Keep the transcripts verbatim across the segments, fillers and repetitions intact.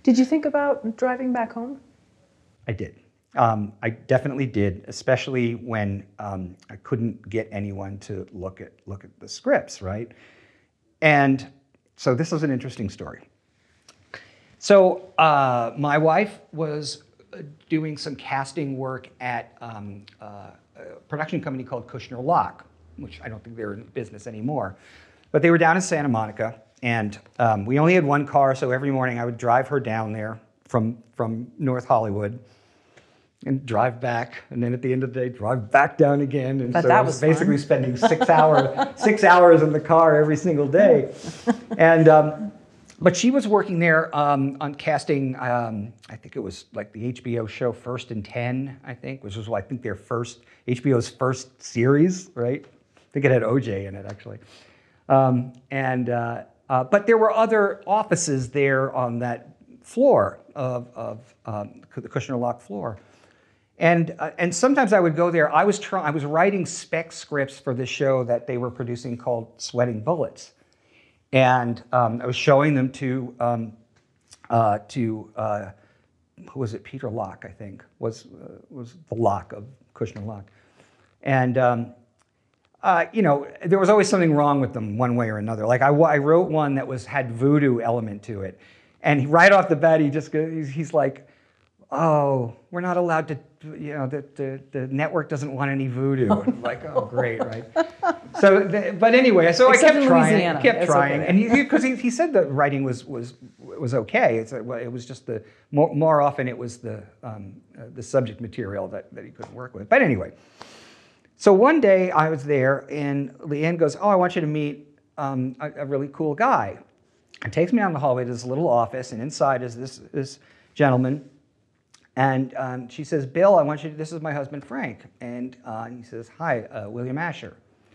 Did you think about driving back home? I did. Um, I definitely did, especially when um, I couldn't get anyone to look at look at the scripts, right? And so this is an interesting story. So uh, my wife was doing some casting work at um, uh, a production company called Kushner Lock, which I don't think they're in business anymore. But they were down in Santa Monica, and um, we only had one car, so every morning I would drive her down there from, from North Hollywood and drive back, and then at the end of the day, drive back down again. And but so that I was, was basically fun. spending six hours, six hours in the car every single day. And um, but she was working there um, on casting. Um, I think it was like the H B O show First and Ten, I think, which was I think their first H B O's first series, right? I think it had O J in it actually. Um, and uh, uh, but there were other offices there on that floor of, of um, the Kushner Lock floor. And, uh, and sometimes I would go there. I was, try I was writing spec scripts for this show that they were producing called Sweating Bullets. And um, I was showing them to, um, uh, to uh, who was it? Peter Locke, I think, was, uh, was the Locke of Kushner Lock. And, um, uh, you know, there was always something wrong with them one way or another. Like I, I wrote one that was, had voodoo element to it. And he, right off the bat, he just goes, he's, he's like, oh, we're not allowed to, you know, the, the, the network doesn't want any voodoo. And like, oh, great, right? So, the, but anyway, so Except I kept trying, Louisiana. kept It's trying, okay. and because he, he, he said the writing was was was okay. It's a, well, it was just the more, more often it was the um, uh, the subject material that that he couldn't work with. But anyway, so one day I was there, and Leanne goes, "Oh, I want you to meet um, a, a really cool guy." And takes me down the hallway to this little office, and inside is this this gentleman. And um, she says, Bill, I want you to, this is my husband, Frank. And uh, he says, hi, uh, William Asher.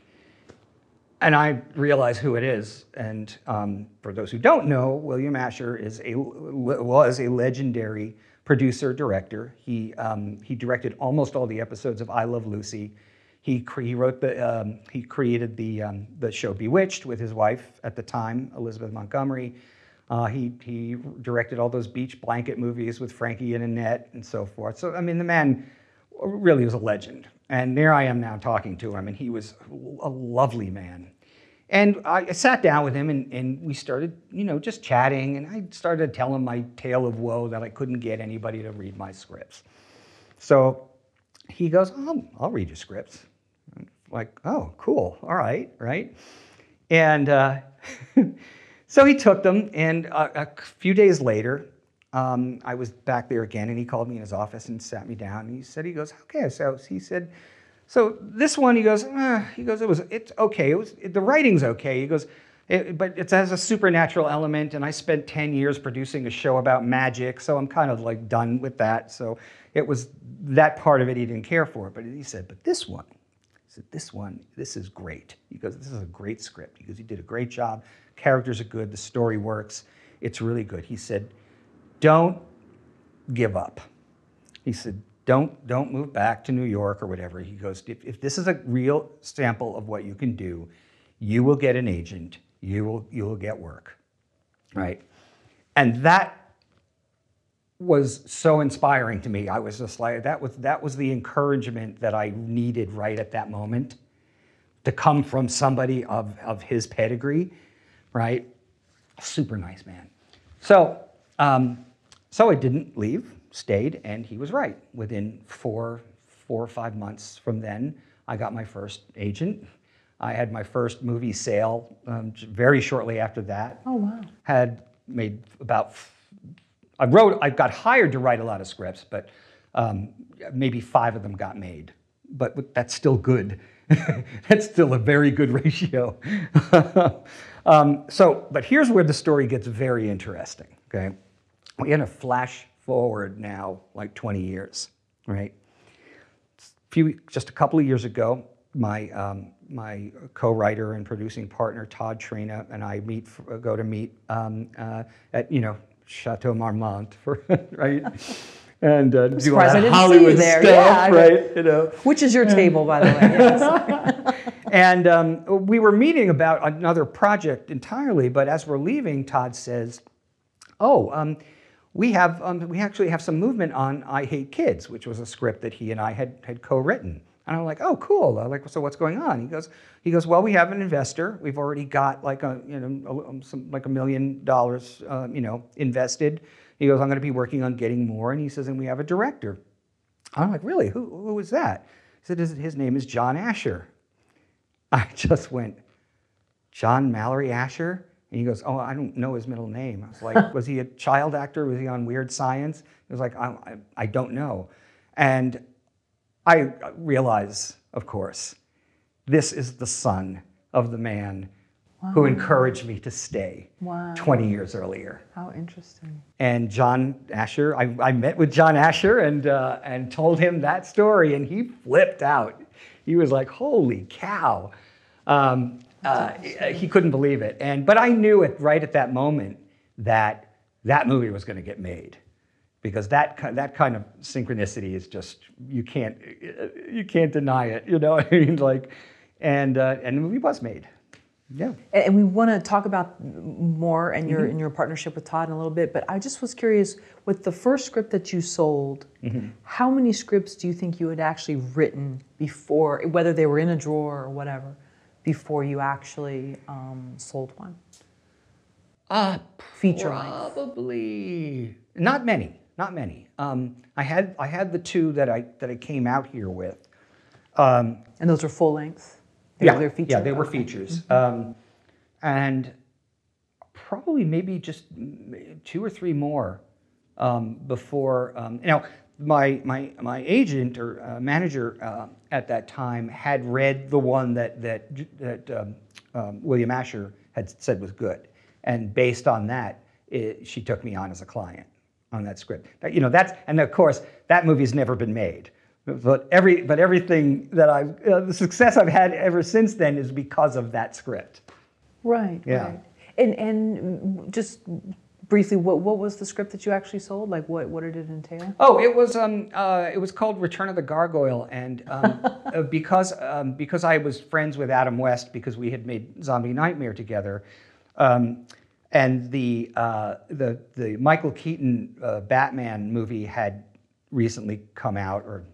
And I realize who it is. And um, for those who don't know, William Asher is a, was a legendary producer, director. He, um, he directed almost all the episodes of I Love Lucy. He, cre he wrote the, um, he created the, um, the show Bewitched with his wife at the time, Elizabeth Montgomery. Uh, he, he directed all those beach blanket movies with Frankie and Annette and so forth. So, I mean, the man really was a legend. And there I am now talking to him, and he was a lovely man. And I sat down with him, and, and we started, you know, just chatting, and I started to tell him my tale of woe that I couldn't get anybody to read my scripts. So he goes, oh, I'll read your scripts. I'm like, oh, cool, all right, right? And uh, so he took them, and a, a few days later, um, I was back there again, and he called me in his office and sat me down, and he said, he goes, okay, so he said, so this one, he goes, eh, he goes, it was, it's okay, it was, it, the writing's okay, he goes, it, but it has a supernatural element, and I spent ten years producing a show about magic, so I'm kind of like done with that, so it was, that part of it he didn't care for, but he said, but this one, he said, this one, this is great. He goes, this is a great script. He goes, you did a great job. Characters are good. The story works. It's really good. He said, don't give up. He said, don't, don't move back to New York or whatever. He goes, if, if this is a real sample of what you can do, you will get an agent. You will, you will get work, right? And that was so inspiring to me. I was just like, that was, that was the encouragement that I needed right at that moment to come from somebody of, of his pedigree, right? Super nice man. So, um, so I didn't leave, stayed, and he was right. Within four, four or five months from then, I got my first agent. I had my first movie sale um, very shortly after that. Oh, wow. Had made about, I wrote, I got hired to write a lot of scripts, but um, maybe five of them got made. But that's still good. That's still a very good ratio. um, so, but here's where the story gets very interesting, okay? We're gonna flash forward now like twenty years, right? Few, just a couple of years ago, my, um, my co-writer and producing partner, Todd Trina, and I meet, go to meet um, uh, at, you know, Chateau Marmont, for, right? And uh, do all that Hollywood stuff, yeah, right? You know, which is your table, by the way. Yes. And um, we were meeting about another project entirely, but as we're leaving, Todd says, "Oh, um, we have um, we actually have some movement on I Hate Kids, which was a script that he and I had had co-written. And I'm like, oh, cool. I'm like, so what's going on? He goes, he goes, well, we have an investor. We've already got like a, you know, a, some, like a million dollars, uh, you know, invested. He goes, I'm going to be working on getting more. And he says, and we have a director. I'm like, really? Who, who is that? He said, his, his name is John Asher. I just went, John Mallory Asher? And he goes, oh, I don't know his middle name. I was like, was he a child actor? Was he on Weird Science? He was like, I, I, I don't know. And I realize, of course, this is the son of the man wow. who encouraged me to stay wow. twenty years earlier. How interesting. And John Asher, I, I met with John Asher and, uh, and told him that story, and he flipped out. He was like, holy cow. Um, uh, he couldn't believe it. And, but I knew it right at that moment that that movie was going to get made. Because that that kind of synchronicity is just, you can't you can't deny it, you know. I mean, like, and uh, and the movie was made, yeah. And we want to talk about more and your mm-hmm. in your partnership with Todd in a little bit. But I just was curious, with the first script that you sold, mm-hmm. how many scripts do you think you had actually written before, whether they were in a drawer or whatever, before you actually um, sold one? Uh, Feature probably length. Not many. Not many. Um, I had I had the two that I that I came out here with, um, and those are full length. They yeah, were features? yeah, they were okay. features, mm-hmm. um, and probably maybe just two or three more um, before. Um, you know, my my my agent or uh, manager uh, at that time had read the one that that that um, um, William Asher had said was good, and based on that, it, she took me on as a client on that script. You know, that's, and of course, that movie's never been made. But every, but everything that I've, uh, the success I've had ever since then is because of that script. Right, yeah. right. And and just briefly, what what was the script that you actually sold? Like, what what did it entail? Oh, it was um uh it was called Return of the Gargoyle, and um, uh, because um because I was friends with Adam West because we had made Zombie Nightmare together. Um, And the, uh, the, the Michael Keaton uh, Batman movie had recently come out, or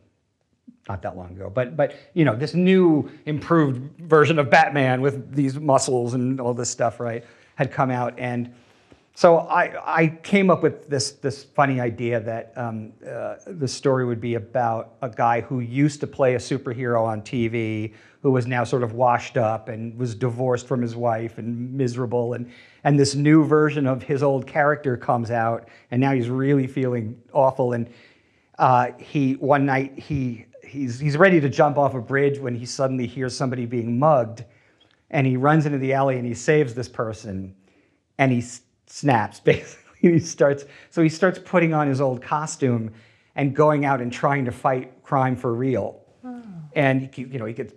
not that long ago, but, but you know, this new improved version of Batman with these muscles and all this stuff, right, had come out. And so I, I came up with this, this funny idea that um, uh, the story would be about a guy who used to play a superhero on T V, who was now sort of washed up and was divorced from his wife and miserable. And, and this new version of his old character comes out, and now he's really feeling awful. And uh, he one night, he, he's, he's ready to jump off a bridge when he suddenly hears somebody being mugged. And he runs into the alley and he saves this person. And he snaps, basically. He starts, so he starts putting on his old costume and going out and trying to fight crime for real. Oh. And he, you know, he gets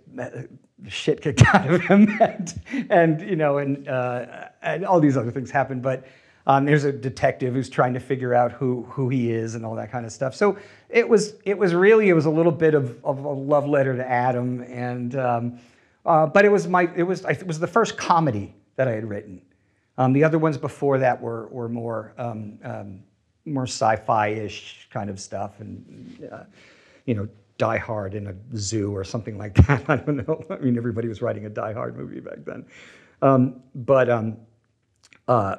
shit kicked out of him, and, and you know, and, uh, and all these other things happen. But um, there's a detective who's trying to figure out who who he is and all that kind of stuff. So it was it was really it was a little bit of, of a love letter to Adam, and um, uh, but it was my it was it was the first comedy that I had written. Um, the other ones before that were were more um, um, more sci-fi-ish kind of stuff, and uh, you know, Die Hard in a zoo or something like that. I don't know. I mean, everybody was writing a Die Hard movie back then, um, but um, uh,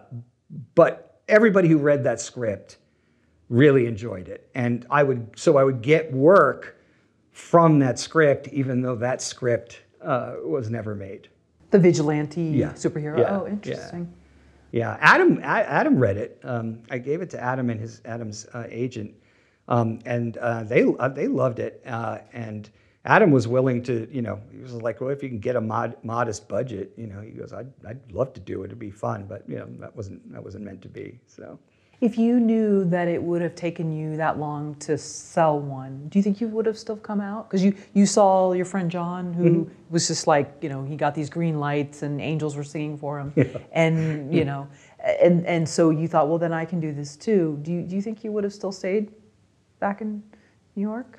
but everybody who read that script really enjoyed it, and I would so I would get work from that script, even though that script uh, was never made. The vigilante yeah. superhero. Yeah. Oh, interesting. Yeah. Yeah, Adam. Adam read it. Um, I gave it to Adam and his Adam's uh, agent, um, and uh, they uh, they loved it. Uh, and Adam was willing to, you know, he was like, well, if you can get a mod, modest budget, you know, he goes, I'd I'd love to do it. It'd be fun, but you know, that wasn't that wasn't meant to be. So, if you knew that it would have taken you that long to sell one, do you think you would have still come out? Because you you saw your friend John, who mm-hmm. was just like, you know, he got these green lights and angels were singing for him, yeah. and you know, and and so you thought, well, then I can do this too. Do you do you think you would have still stayed back in New York?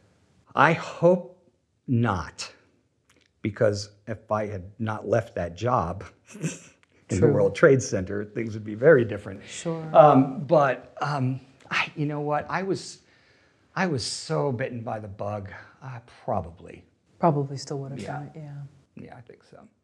I hope not, because if I had not left that job, in True. the World Trade Center, things would be very different. Sure. Um, but um, I, you know what? I was, I was so bitten by the bug. I probably, Probably still would have Yeah. done it, yeah. yeah, I think so.